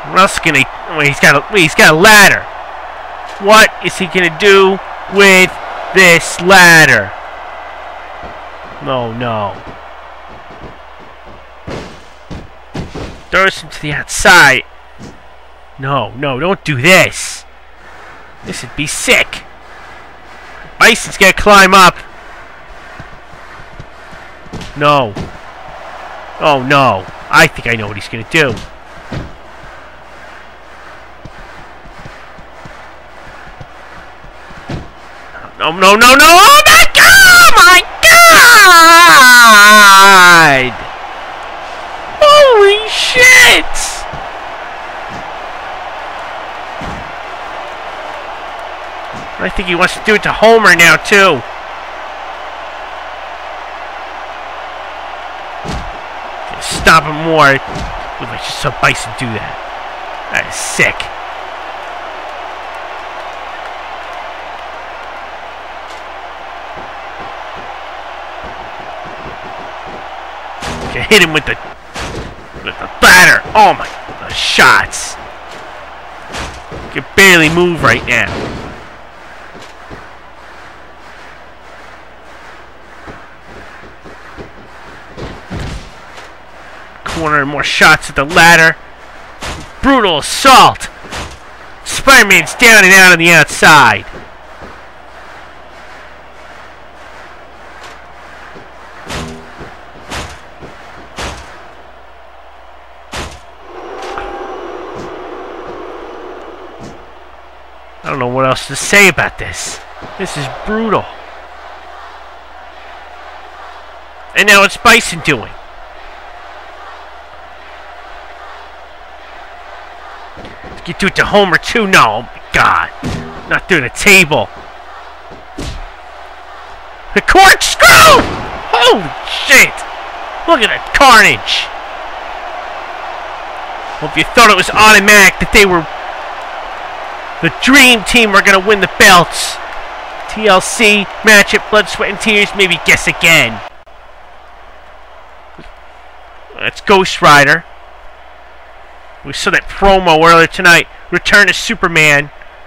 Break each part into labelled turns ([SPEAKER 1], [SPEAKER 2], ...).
[SPEAKER 1] What else is gonna? Wait, he's got a ladder. What is he gonna do with this ladder? No. Throws him to the outside. No, don't do this. This would be sick. Bison's gonna climb up. No. Oh no. I think I know what he's gonna do. No. Oh my God! Holy shit! I think he wants to do it to Homer now, too. Stop him more. I just saw Bison do that. That is sick. Okay, hit him with the ladder. Oh my, the shots. You can barely move right now. Corner, more shots at the ladder. Brutal assault. Spider-Man's down and out on the outside. I don't know what else to say about this. This is brutal. And now it's Bison doing. You do it to Homer too? No, oh my God. Not through the table. The corkscrew! Holy shit! Look at that carnage. Well, if you thought it was automatic that they were the Dream Team were gonna win the belts, TLC match at Blood, Sweat, and Tears, maybe guess again. That's Ghost Rider. We saw that promo earlier tonight. Return to Superman.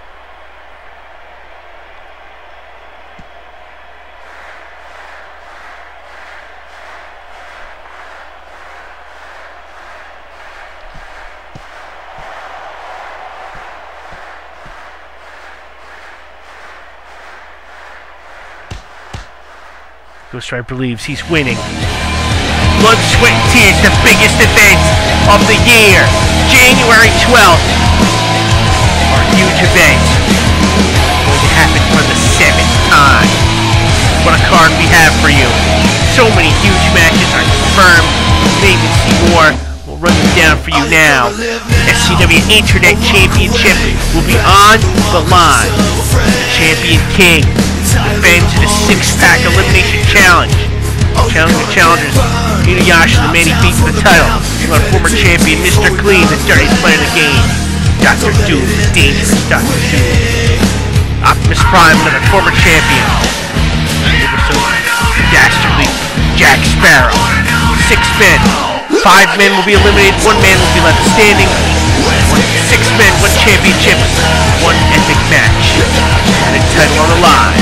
[SPEAKER 1] Ghost Rider believes he's winning. Blood, Sweat, and Tears, the biggest event of the year. January 12th. Our huge event. Going to happen for the 7th time. What a card we have for you. So many huge matches are confirmed. Maybe see more. We'll run them down for you now. SCW Internet Championship will be on the line. Champion King defends in a 6-pack elimination challenge. Challenge the challengers, Inuyasha, the man he beat for the title. Our former champion, Mr. Clean, the dirtiest player in the game. Dr. Doom, the dangerous Dr. Doom. Optimus Prime, another former champion. So dastardly Jack Sparrow. 6 men. 5 men will be eliminated. 1 man will be left standing. 6 men, 1 championship, 1 epic match. And a title on the line.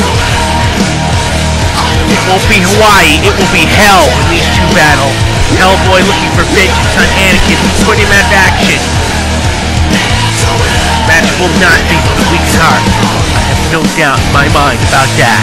[SPEAKER 1] It won't be Hawaii, it will be hell in these 2 battles. Hellboy looking for vengeance on Anakin, putting him out of action. This match will not be for the weak at heart. I have no doubt in my mind about that.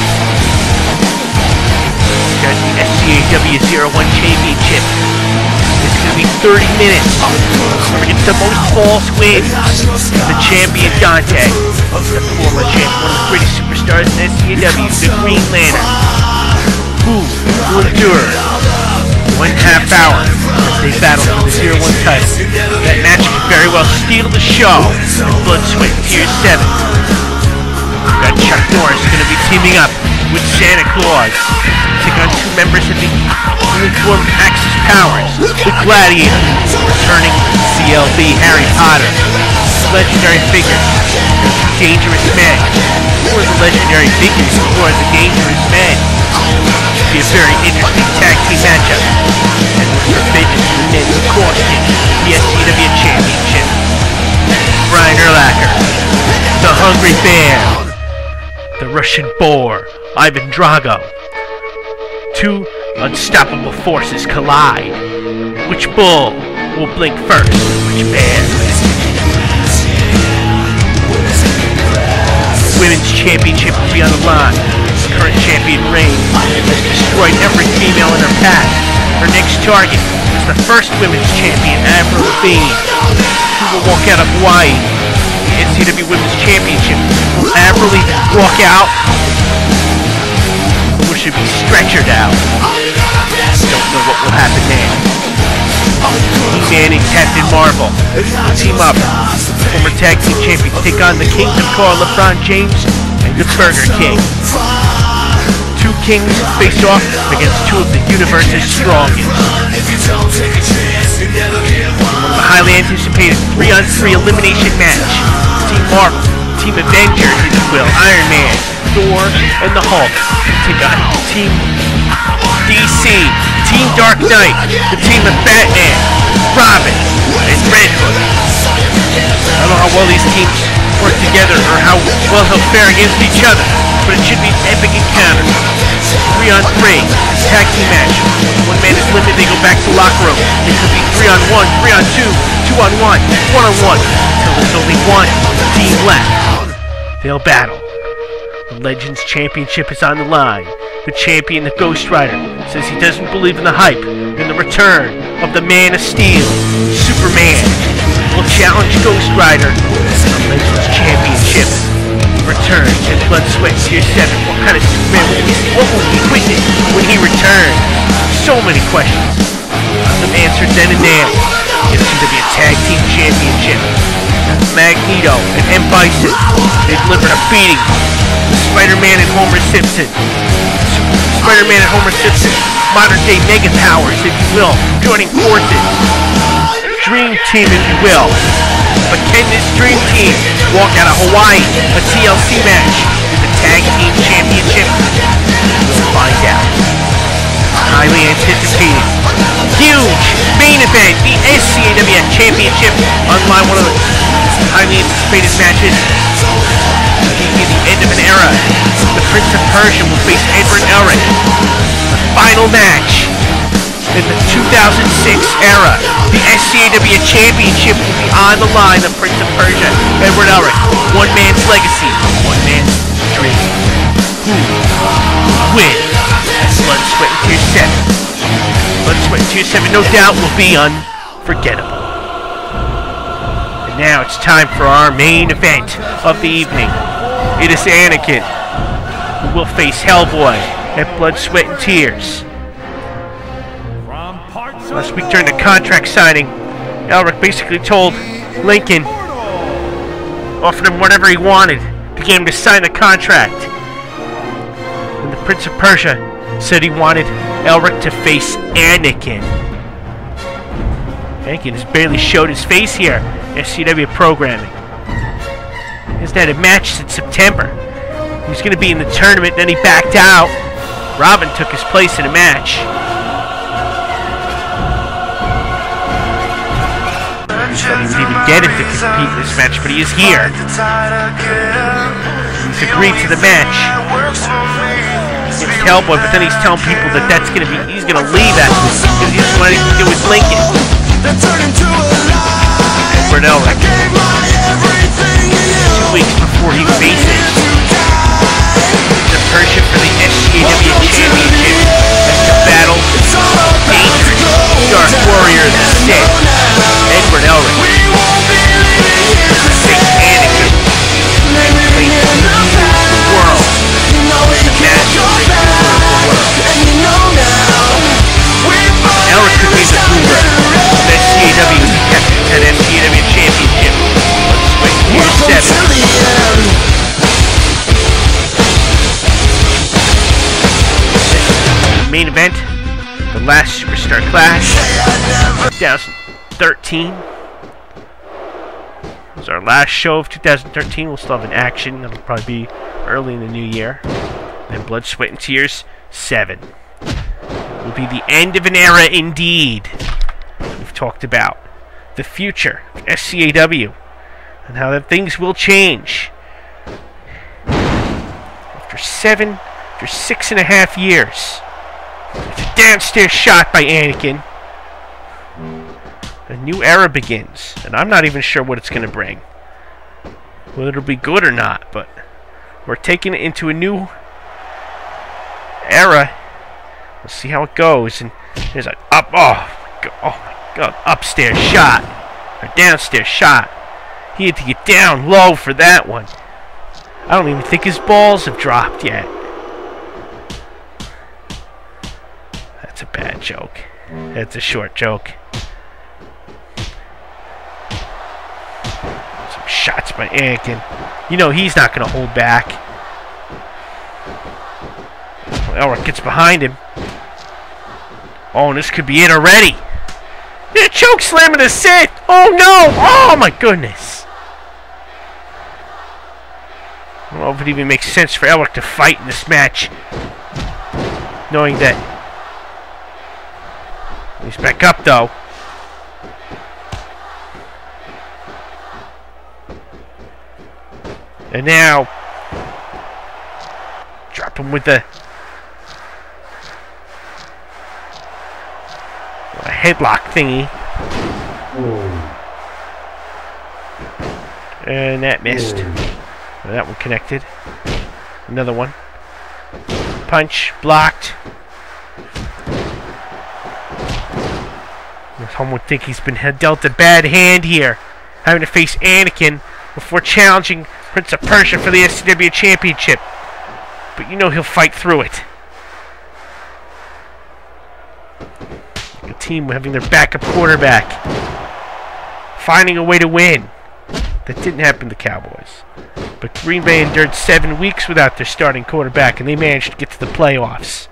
[SPEAKER 1] Got the SCAW 01 Championship. It's going to be 30 minutes. Whoever gets the most false wins, the champion Dante, the former champion, one of the greatest superstars in SCAW, the Green Lantern. Who will endure 1.5 hours as they battle for the 01 title. That match could very well steal the show in Blood, Sweat, and Tears 7. We've got Chuck Norris going to be teaming up with Santa Claus. Take on 2 members of the uniformed Axis Powers. The Gladiator, returning CLB Harry Potter. Legendary figures, Dangerous Men. Who are the legendary figures? Who are the Dangerous Men? Be a very interesting tag team matchup. And the Forbidden Men, of course, the SCW Championship. hungry bear, the Russian boar, Ivan Drago. Two unstoppable forces collide. Which bull will blink first? Which bear? Women's championship will be on the line. Current champion Reign has destroyed every female in her path. Her next target is the first women's champion, Avril, who will walk out of Hawaii. The SCW Women's Championship. Will Avril even walk out? Or should be stretchered out? Don't know what will happen there. He-Man and Captain Marvel team up. Former tag team champions take on the Kings of Car, LeBron James and the Burger King. Two kings face off against two of the universe's strongest. The highly anticipated 3-on-3 elimination match. Team Marvel, Team Avengers, if you will, Iron Man, Thor, and the Hulk take on Team DC, Team Dark Knight, the team of Batman, Robin, and Red Hood. I don't know how well these teams work together or how well they'll fare against each other, but it should be an epic encounter. 3-on-3, tag team match. One man is limited, they go back to the locker room. It could be 3-on-1, 3-on-2, 2-on-1, 1-on-1, until there's only one team left. They'll battle. The Legends Championship is on the line. The champion, the Ghost Rider, says he doesn't believe in the hype in the return of the Man of Steel. Superman will challenge Ghost Rider to the Legends Championship. Return and Blood, Sweat, Tears VII. What kind of Superman will we see? What will we witness when he returns? So many questions. Some answered then and there. It's going to be a tag team championship. Magneto and M. Bison, they delivered a beating to Spider-Man and Homer Simpson. Spider-Man and Homer Simpson, modern day mega powers, if you will, joining forces. Dream team, if you will. But can this dream team walk out of Hawaii, a TLC match, with the tag team championship? We'll find out. Highly anticipated, huge main event, the SCAW Championship, online, one of the highly anticipated matches. Be the end of an era. The Prince of Persia will face Edward Elric. The final match in the 2006 era. The SCAW Championship will be on the line. The Prince of Persia, Edward Elric. One man's legacy, one man's dream. Who will win? Blood, Sweat, and Tears VII. Blood, Sweat, and Tears VII, no doubt, will be unforgettable. And now it's time for our main event of the evening. It is Anakin, who will face Hellboy at Blood, Sweat, and Tears. Last week during the contract signing, Elric basically told Lincoln, offered him whatever he wanted to get him to sign the contract. And the Prince of Persia said he wanted Elric to face Anakin. Anakin has barely showed his face here in SCW programming. He hasn't had a match since September. He was going to be in the tournament, then he backed out. Robin took his place in a match. He didn't even get him to compete in this match, but he is here. He's agreed to the match. It's Hellboy, but then he's telling people that that's going to be, he's going to leave after this because he doesn't want anything to do with Lincoln. Edward Elric. 2 weeks before he faces the Persia for the SCAW Championship as to battle dangerous Dark Warrior of the Sith, Edward Elric. Face Anakin and face the world. Elric could be the ruler of SCAW as the captain at SCAW Championship. Let's wait Tears VII. The main event, the last Superstar Clash, 2013. It was our last show of 2013. We'll still have an action. That'll probably be early in the new year. And Blood, Sweat, and Tears 7 will be the end of an era indeed. We've talked about the future of SCAW and how that things will change. after 6.5 years. It's a downstairs shot by Anakin. A new era begins, and I'm not even sure what it's going to bring. Whether it'll be good or not, but we're taking it into a new era. We'll see how it goes. And there's an oh my god, upstairs shot. Or downstairs shot. He had to get down low for that one. I don't even think his balls have dropped yet. That's a bad joke. That's a short joke. Some shots by Anakin. You know he's not going to hold back. Elric gets behind him. Oh, and this could be it already. Yeah, choke slamming the Sith. Oh no! Oh my goodness. I don't know if it even makes sense for Elric to fight in this match, knowing that he's back up though. And now drop him with a headlock thingy. And that missed. Well, that one connected. Another one. Punch. Blocked. Someone would think he's been dealt a bad hand here, having to face Anakin before challenging Prince of Persia for the SCW Championship. But you know he'll fight through it. A team having their backup quarterback, finding a way to win. That didn't happen to the Cowboys. But Green Bay endured 7 weeks without their starting quarterback, and they managed to get to the playoffs.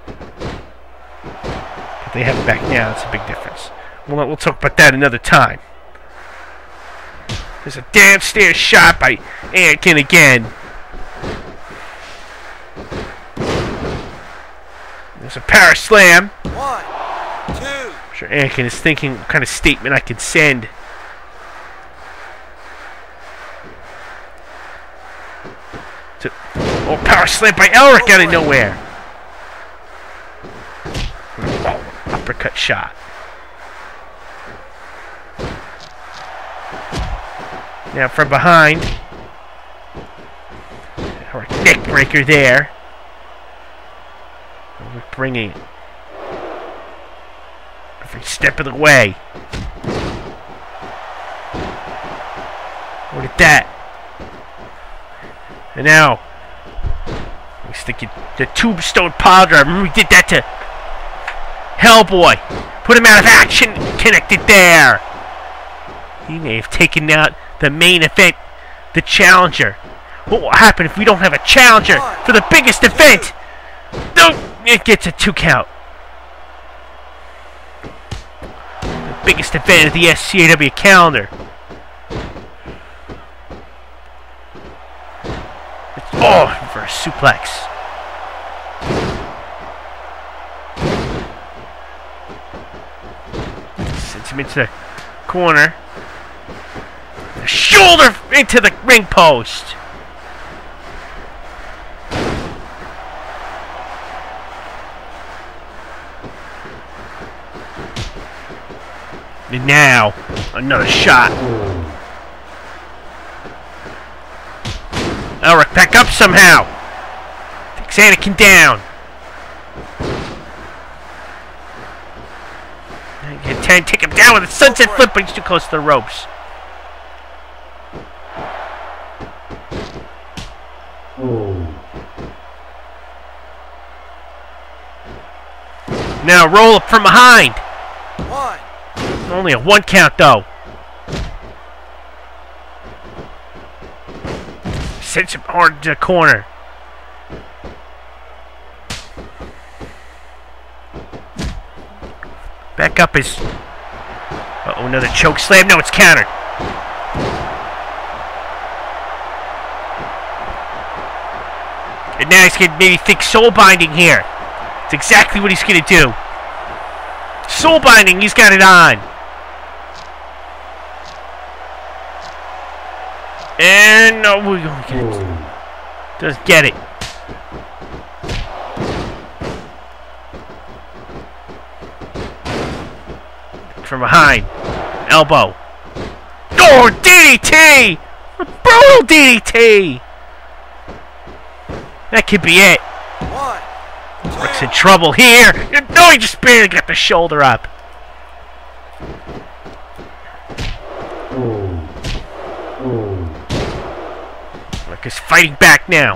[SPEAKER 1] But they have it back now. That's a big difference. We'll talk about that another time. There's a downstairs shot by Anakin again. There's a power slam. 1, 2. I'm sure Anakin is thinking what kind of statement I can send. Oh, power slam by Elric out of nowhere. Oh, uppercut shot. Now from behind. Or neck breaker there. We're bringing it. Every step of the way. Look at that. And now, I was thinking the tombstone pile driver. Remember we did that to Hellboy. Put him out of action. Connected there. He may have taken out the main event, the challenger. What will happen if we don't have a challenger for the biggest event? No, it gets a 2 count. The biggest event of the SCAW calendar. Oh, reverse suplex. Sends him into the corner. The shoulder into the ring post. And now, another shot. Elric back up somehow. Takes Anakin down. Take him down with a sunset flip, but he's too close to the ropes. Now roll up from behind. 1. Only a 1 count though. Sends him hard to the corner. Back up is. Uh-oh, another choke slam. No, it's countered. And now he's gonna maybe think soul binding here. It's exactly what he's gonna do. Soul binding, he's got it on. And no, doesn't get it. from behind. Elbow. Oh, DDT! A brutal DDT! That could be it. Rick's in trouble here. No, he just barely got the shoulder up. Rick is fighting back now.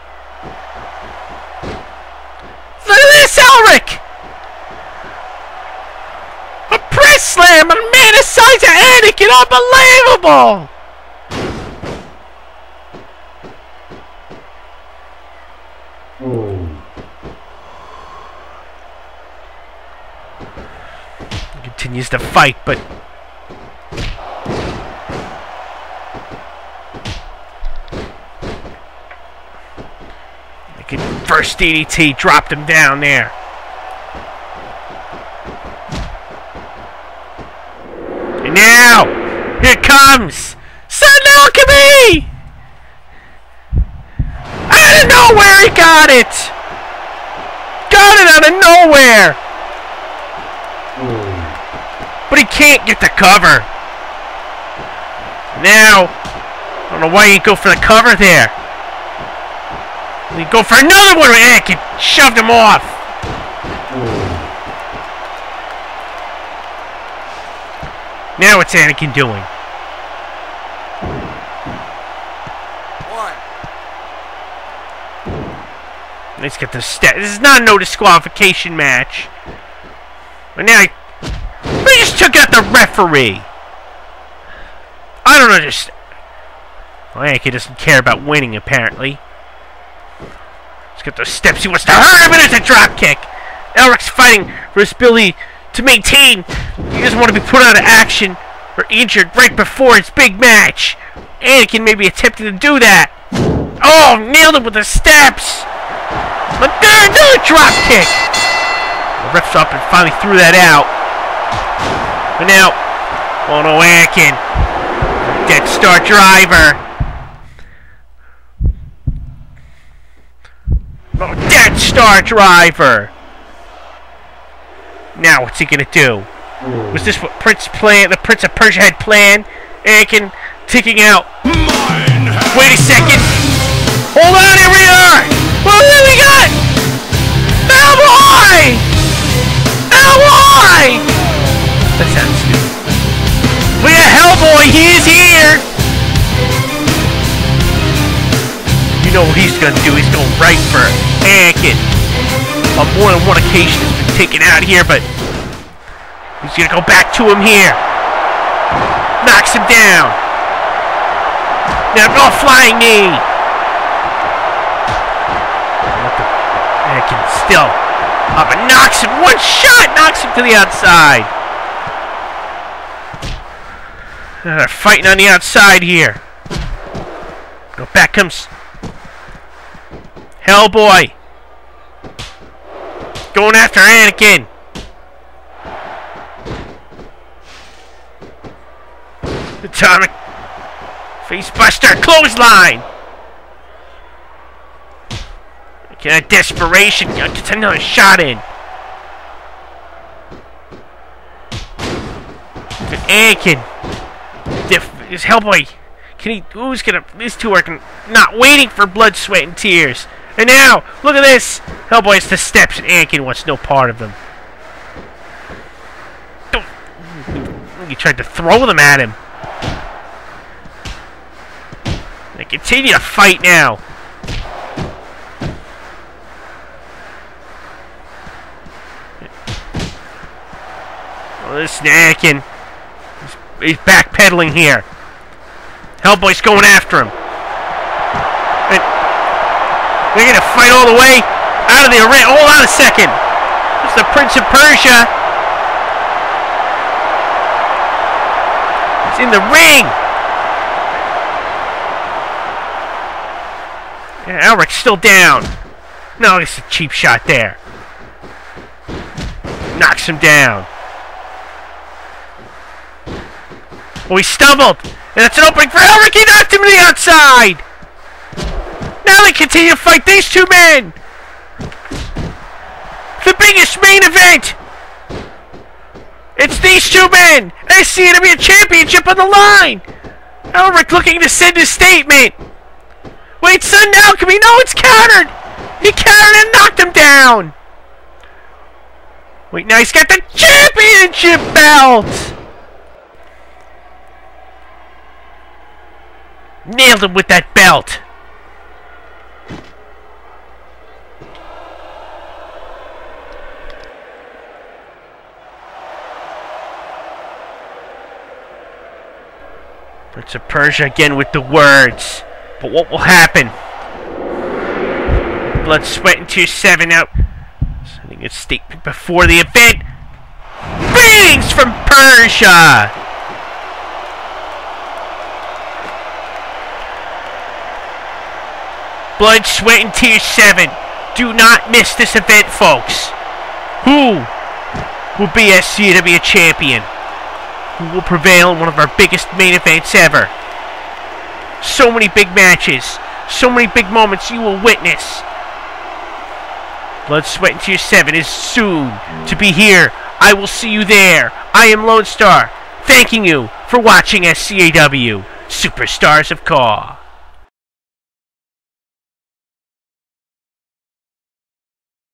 [SPEAKER 1] Look at this, Elric! A press slam on a man the size of Anakin! Unbelievable! He continues to fight, but first DDT dropped him down there. And now, here it comes! Sudden Alchemy! Out of nowhere he got it! Got it out of nowhere! But he can't get the cover. Now, I don't know why he didn't go for the cover there. He go for another one, and Anakin shoved him off. Now what's Anakin doing? Let's get the step. This is not a no disqualification match. But now they just took out the referee. I don't understand. Well, Anakin doesn't care about winning, apparently. Let's get those steps. He wants to hurt him, and it's a drop kick. Elric's fighting for his ability to maintain. He doesn't want to be put out of action or injured right before his big match. Anakin may be attempting to do that. Oh, nailed him with the steps. But there's another drop kick. The ref's up and finally threw that out. But now, oh no, Anakin. Dead Star Driver. Oh, Dead Star Driver. Now, what's he gonna do? Was this what the Prince of Persia had planned? Anakin taking out. Wait a second. Hold on, here we are. What do we got? Oh boy! Oh boy! That sounds stupid. We got Hellboy. He is here. You know what he's gonna do? He's going right for Anakin. On more than one occasion, he's been taken out here, but he's gonna go back to him here. Knocks him down. Now, no flying knee. Anakin still up and knocks him. One shot knocks him to the outside. They're fighting on the outside here. Go back comes Hellboy. Going after Anakin. Atomic Facebuster clothesline. Get a desperation. Gets another shot in. Anakin. Is Hellboy. Can he? Who's gonna? These two are not waiting for blood, sweat, and tears. And now, look at this. Hellboy has the steps, and Anakin wants no part of them. He tried to throw them at him. They continue to fight now. Well, this Anakin, he's backpedaling here. Hellboy's going after him. And they're going to fight all the way out of the arena. Hold on a second. It's the Prince of Persia. He's in the ring. Yeah, Elric's still down. No, it's a cheap shot there. Knocks him down. Oh, he stumbled. And that's an opening for Elric. He knocked him to the outside. Now they continue to fight these two men. The biggest main event It's these two men! SCAW Championship on the line! Elric looking to send a statement! Wait, Sundown Alchemy! No, it's countered! He countered and knocked him down! Wait, now he's got the championship belt! Nailed him with that belt! Prince of Persia again with the words. But what will happen? Blood, Sweat, and Tears VII out. Sending a statement before the event. Greetings from Persia! Blood, Sweat, and Tears VII. Do not miss this event, folks. Who will be SCAW champion? Who will prevail in one of our biggest main events ever? So many big matches, so many big moments you will witness. Blood, Sweat, and Tears VII is soon to be here. I will see you there. I am Lone Star, thanking you for watching SCAW Superstars of SCAW.